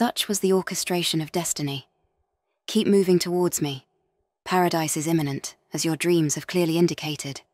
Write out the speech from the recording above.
Such was the orchestration of destiny. Keep moving towards me. Paradise is imminent, as your dreams have clearly indicated.